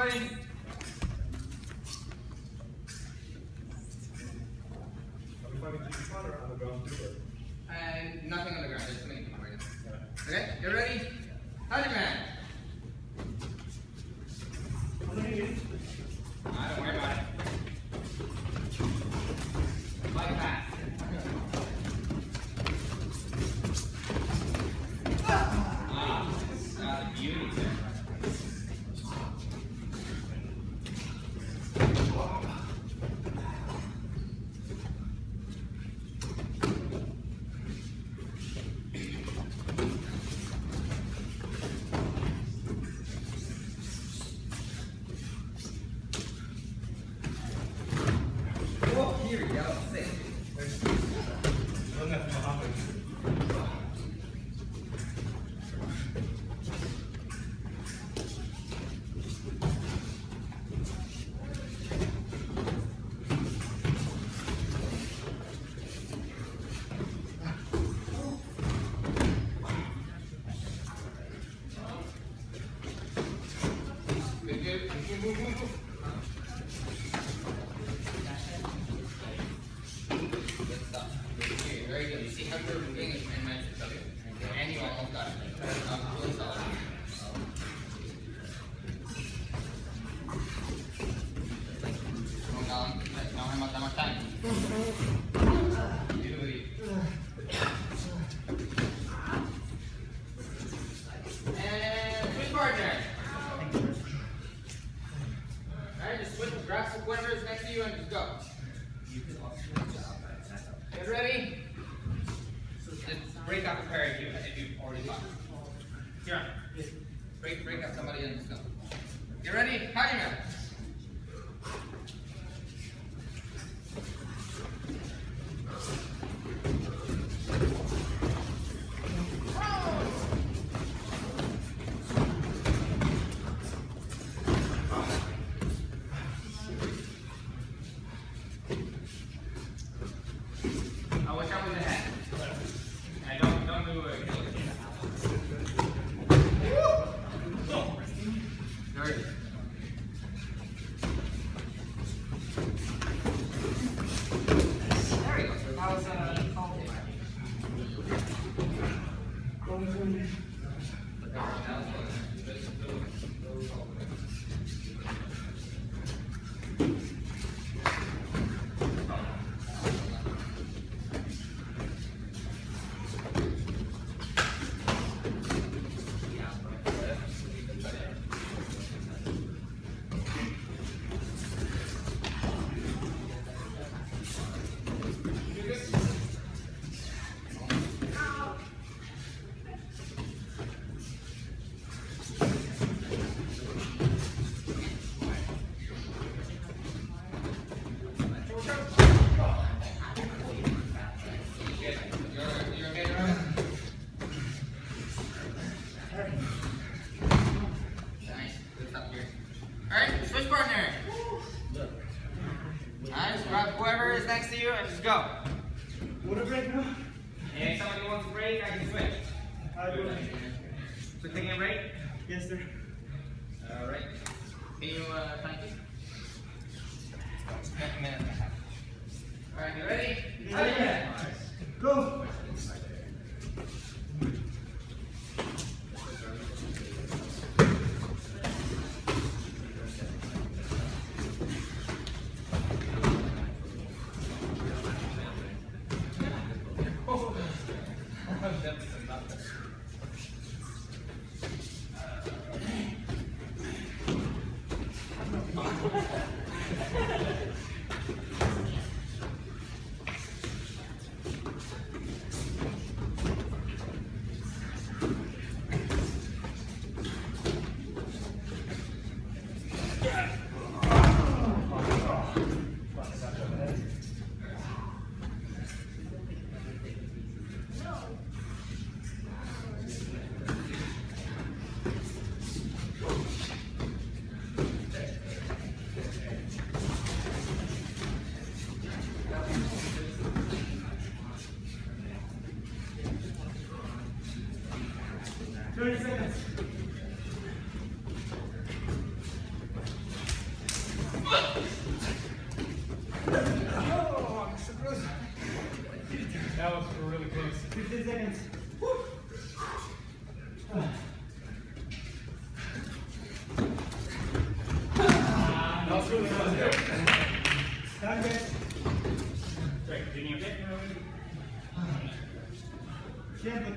randori. Are we fighting to the front or on the ground too? And nothing on the ground. There's too many people right now. Okay, you ready? Howdy, man. How many minutes? Don't worry about it. Like that. The beauty there. Here we go. Sick. Move. Good stuff. Okay, very good. You see how you're moving and matches, okay? And you almost got it. Really solid. Come on, Colin. Let's not have that much time. You do it. And switch partner. Alright, just switch, grab whoever is next to you and just go. Get ready? Just break up a pair if you've already got. Here on. Break up somebody and just go. Get ready? Howdy, man. Watch out with the head. Don't move away. Very good. There we go. So that was Alright, switch partner. Alright, so grab whoever is next to you and just go. Want to break now? And if somebody wants to break, I can switch. I do. So taking a break? Yes, sir. Alright. Can you thank you? A minute and a half. Alright, you ready? Yeah. Go.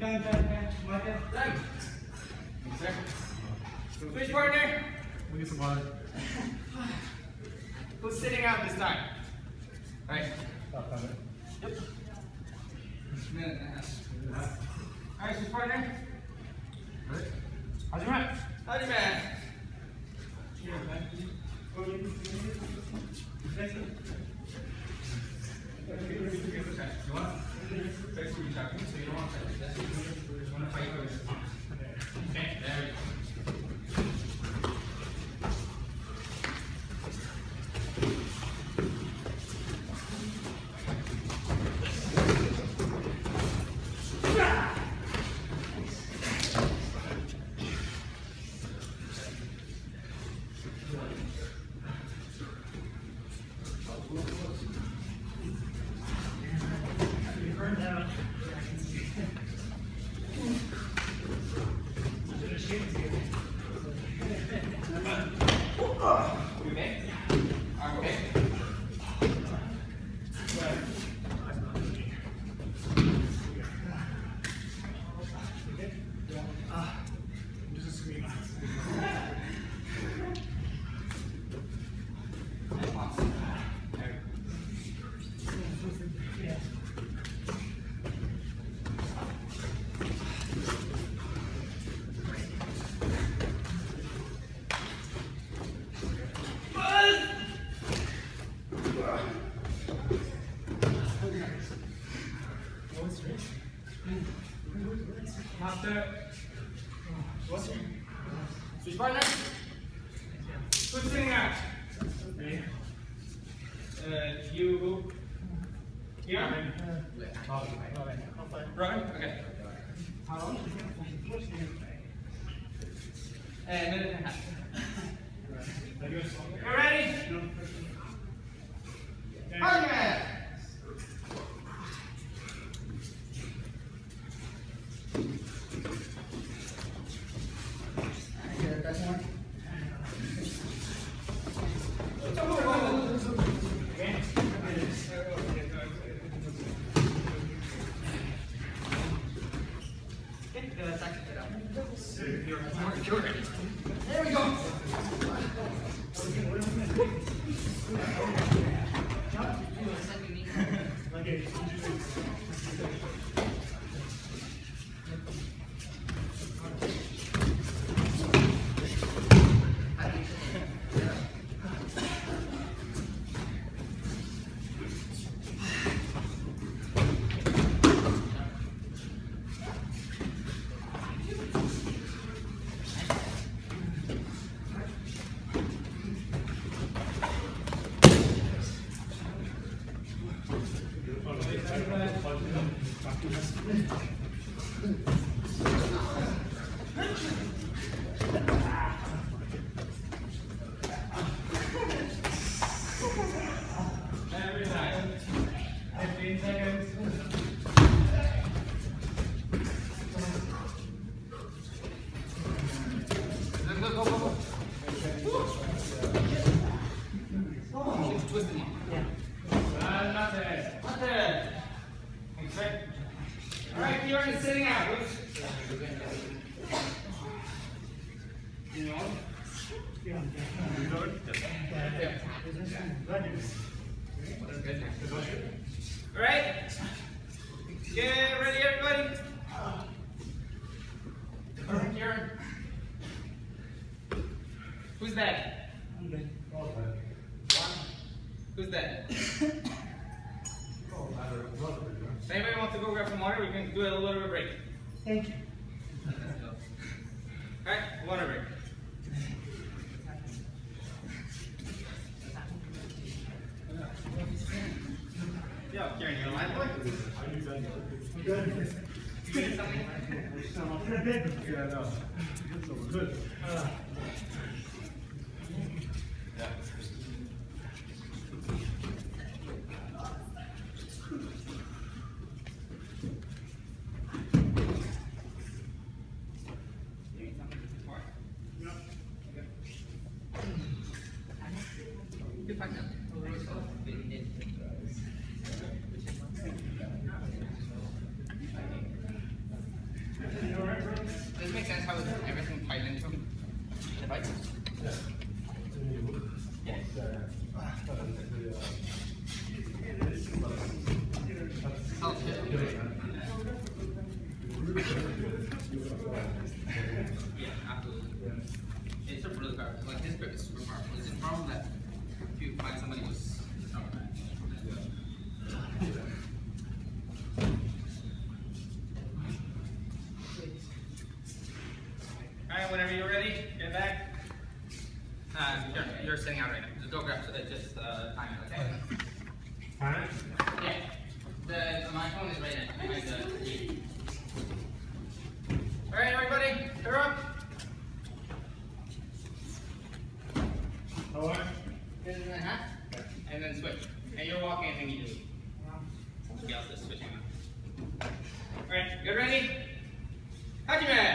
Done. Switch partner. We get some water. Who's sitting out this time? All right. Yep. Minute and a half. All right, switch partner. Right. How's your man? How's your man? You want? Thanks for talking. So you don't want to fight like that. You just want to fight for this. Okay, there we go. You okay? Arm okay? Master. What's your switch partner? Who's sitting out? You go here? Robin? Okay. How long? And minute and a half. You ready? Partner! There we go. Every time. 15 seconds. Go, go, go. She's twisting it. Yeah. Not there. Not there. Okay. All right, Kieran is sitting out. You know? Yeah. All right. Get ready, everybody. All right, Kieran. Who's that? One. Who's that? If anybody wants to go grab some water, we can do a little bit of a break. Thank you. Alright, water break. Yo, Kieran, you alive, boy? I'm good. You get something? Yeah, no. So we're good. Yeah. sense how everything tied into the bike? Yeah. Yeah. Oh, shit. Yeah, absolutely. It's a really powerful. Like this grip is super powerful. It's just a problem that if you find somebody who's stronger than that. Alright, whenever you're ready, get back. You're sitting out right now. Just go grab just time it, okay? Time? Yeah. My phone is right now. Behind the TV. Alright, everybody, you're up. All right. And then switch. And you're walking immediately. Somebody else is switching now. Alright, good, ready? Hajime!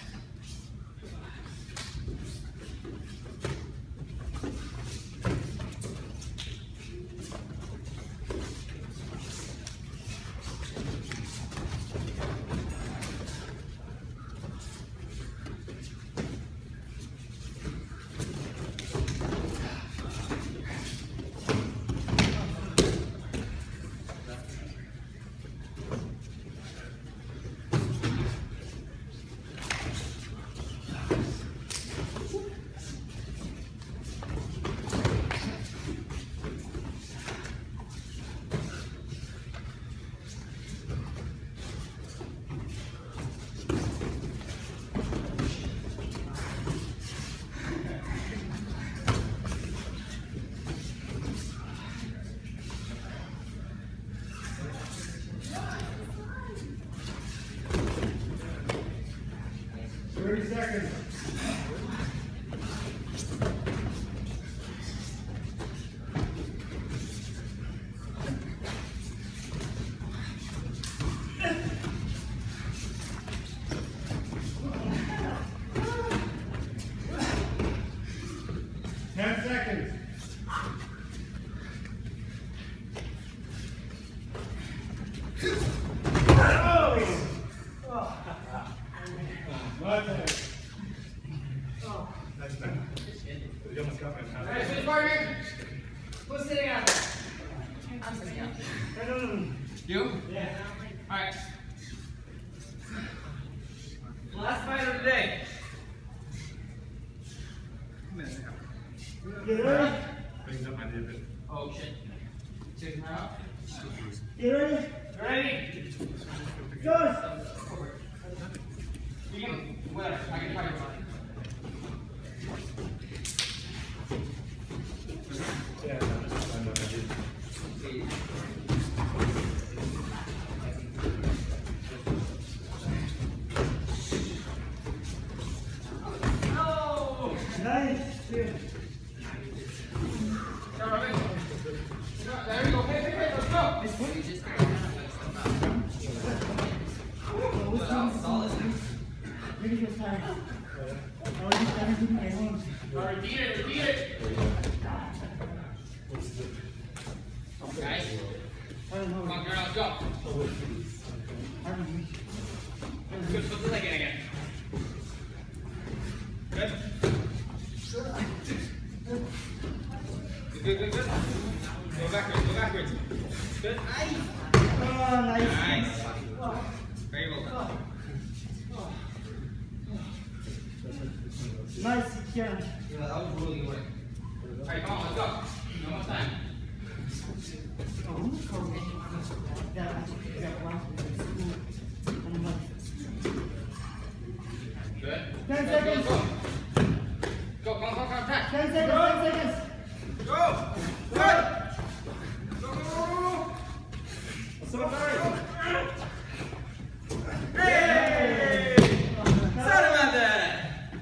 Seconds. Alright, switch partner. Who's sitting out there? I'm sitting out there. You? Yeah. Alright. Last fight of the day. Get ready? Oh shit. Check her out. Get ready? Ready? Go! You can, whatever. I can try your body. Nice. There we go. Hey, let's go. Really good time. Repeat it. Nice. Come on, girl, let's go. Good, put the leg in again. Good. Good. Go backwards. Good. Nice. Oh, nice. Nice. Very well done. Nice, Kieran. Yeah, that was really good work. Alright, come on, let's go. One more time. Good. 10 seconds. Go, come on, attack. 10 seconds. Go. Good. Go. So nice. Hey! Sorry about that.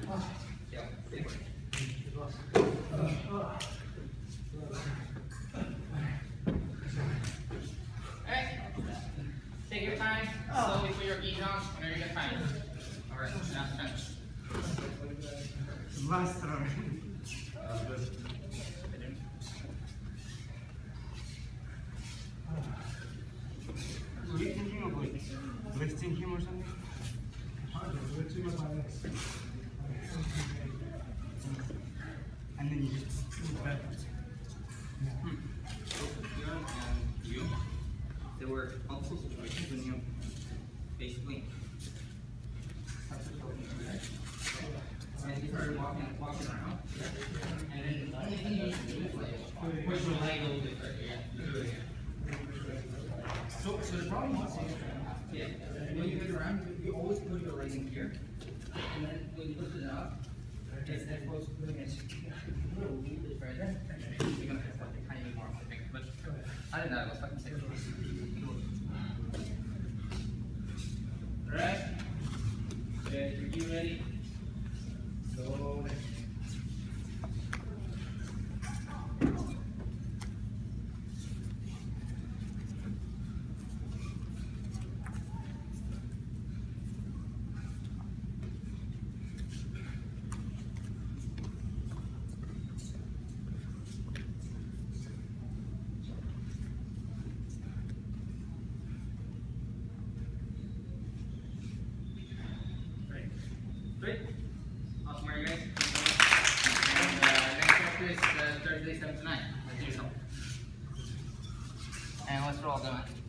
Take your time, slowly put your feet on whenever you get time. Alright, now finish. Last round. Were you thinking of like lifting him or something? And then you just move backwards. You. There were multiple situations when you basically and you started walking around. And then the only thing you need to do is like push your leg a little bit further. Yeah. So the problem was, yeah, when you get around, you always put your leg in here, and then when you lift it up, it's supposed to put it a little bit further. You're gonna have like a tiny more of a thing, but I didn't know it was fucking sick. Alright, are you ready? So. Great. Awesome, are you guys? And next practice, Thursday, 7 to 9. Let's do something. And let's roll them.